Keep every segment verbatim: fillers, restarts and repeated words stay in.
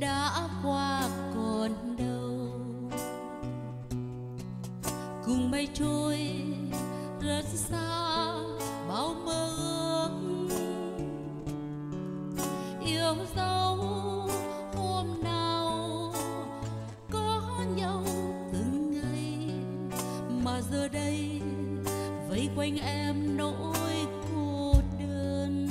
đã qua còn đâu. Cùng mây trôi rất xa bao mơ ước, yêu dấu hôm nào có nhau từng ngày, mà giờ đây vây quanh em nỗi cô đơn.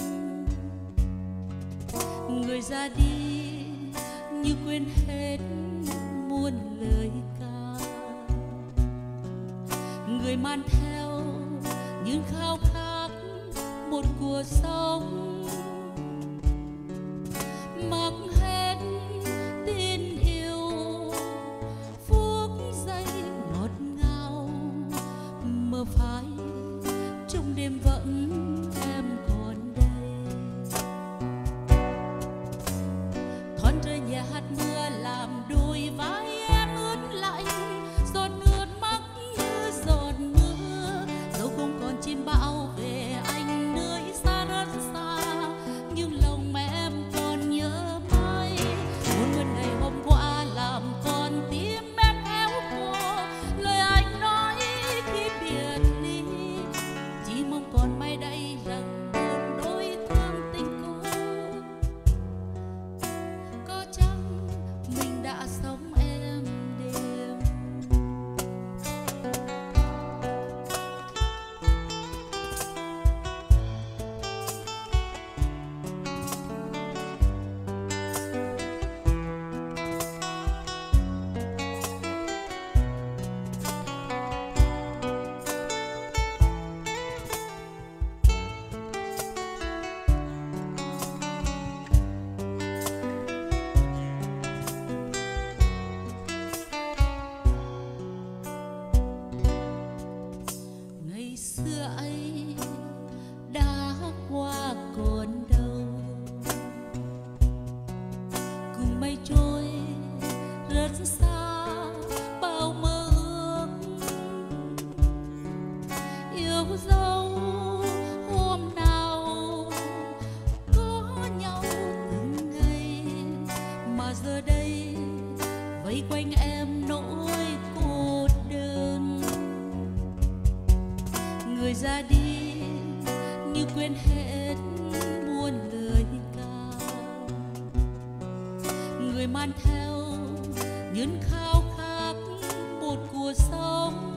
Người ra đi như quên hết muôn lời ca, người mang theo những khao khát một cuộc sống, mặc hết tin yêu phút giây ngọt ngào, mơ phai trong đêm vẫn em còn đây. Thoáng trời nhẹ hạt mưa làm đôi vai em ướt lạnh, giọt nước mắt như giọt mưa, dẫu không còn chim bão về anh nơi xa rất xa, nhưng lòng mẹ em còn nhớ mãi. Một lần này hôm qua làm con tim em héo khô, lời anh nói khi biệt ly, chỉ mong còn may đây rằng một đôi thương tình cũ. Có chăng mình đã sống êm đềm, ngày xưa ấy đã qua còn đâu. Cùng mây trôi rất xa bao mơ ước, yêu dấu hôm nào có nhau từng ngày, mà giờ đây vây quanh em nỗi cô đơn. Người ra đi như quên hết muôn lời ca, người mang theo những khao khát một cuộc sống,